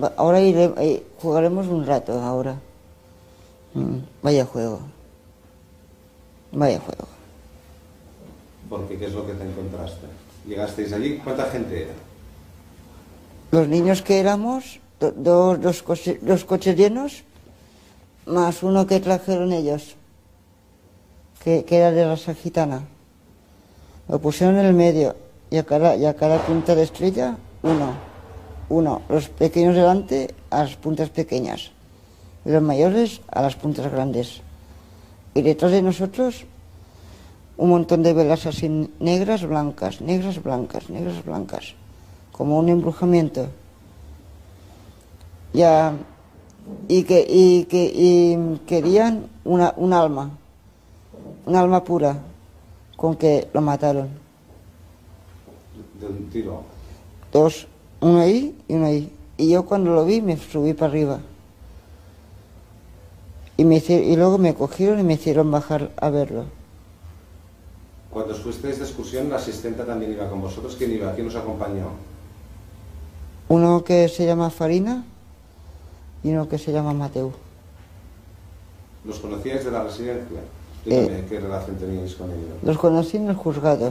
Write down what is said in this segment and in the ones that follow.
ahora jugaremos un rato ahora. Vaya juego. Vaya juego. ¿Por qué? ¿Qué es lo que te encontraste? ¿Llegasteis allí? ¿Cuánta gente era? Los niños que éramos, dos coches llenos, más uno que trajeron ellos, que era de raza gitana. Lo pusieron en el medio y a cada punta de estrella, uno. Los pequeños delante a las puntas pequeñas y los mayores a las puntas grandes. Y detrás de nosotros un montón de velas así negras, blancas, negras, blancas, negras, blancas, como un embrujamiento. Y querían un alma pura, con que lo mataron. ¿De un tiro? Dos, uno ahí y uno ahí. Y yo cuando lo vi me subí para arriba. Y luego me cogieron y me hicieron bajar a verlo. Cuando os fuisteis de excursión, la asistenta también iba con vosotros. ¿Quién iba? ¿Quién os acompañó? Uno que se llama Farina y uno que se llama Mateu. ¿Los conocíais de la residencia? Dígame, ¿qué relación teníais con ellos? Los conocí en el juzgado.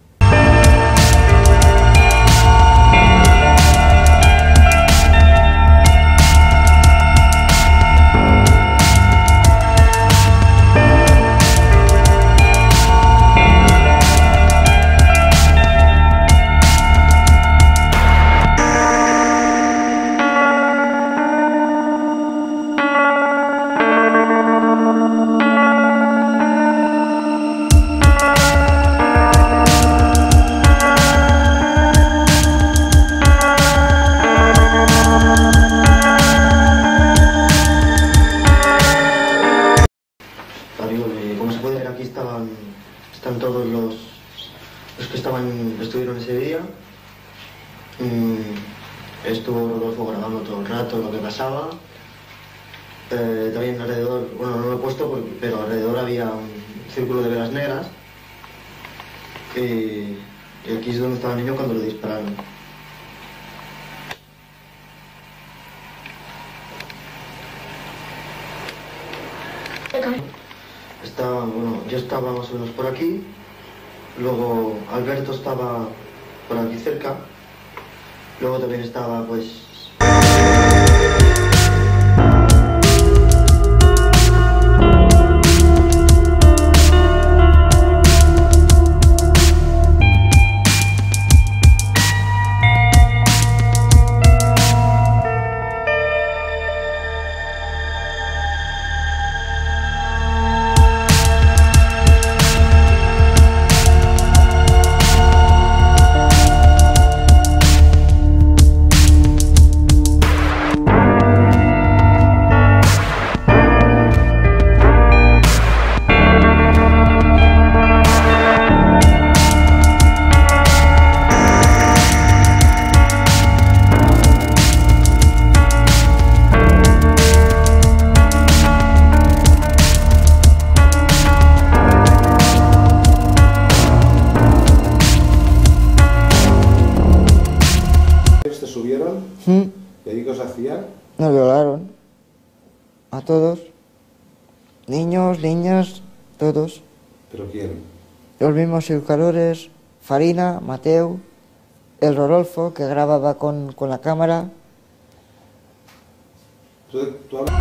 Como se puede ver aquí están todos los que estuvieron ese día. Estuvo Rodolfo grabando todo el rato lo que pasaba. También alrededor, bueno, no lo he puesto, pero alrededor había un círculo de velas negras. Y aquí es donde estaba el niño cuando le dispararon. Yo estaba más o menos por aquí, luego Alberto estaba por aquí cerca, luego también estaba pues... ¿Y allí qué os hacían? Nos violaron. A todos. Niños, niñas, todos. ¿Pero quién? Los mismos educadores, Farina, Mateu, el Rodolfo, que grababa con la cámara. ¿Tú hablas?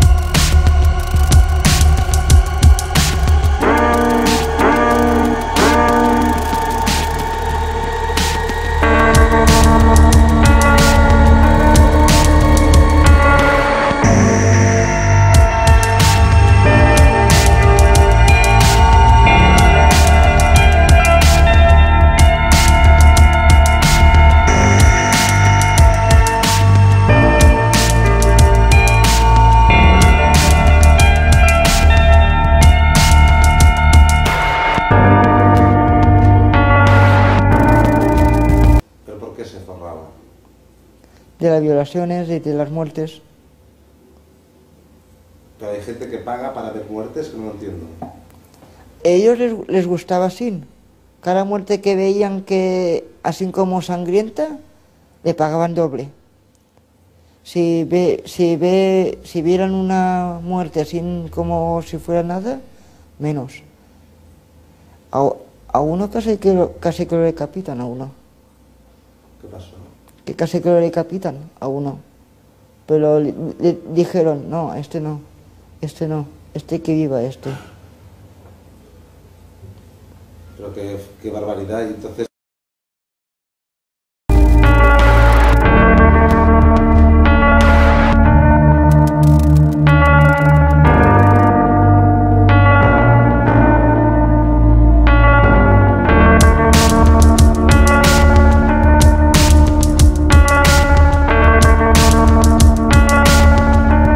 De las violaciones y de las muertes. Pero hay gente que paga para ver muertes, que no lo entiendo. A ellos les gustaba así. Cada muerte que veían que así como sangrienta, le pagaban doble. Si vieran una muerte así como si fuera nada, menos. A uno casi que lo decapitan a uno. ¿Qué pasó? Que casi que lo decapitan a uno. Pero le dijeron, no, este no, este que viva este. Pero qué barbaridad. Y entonces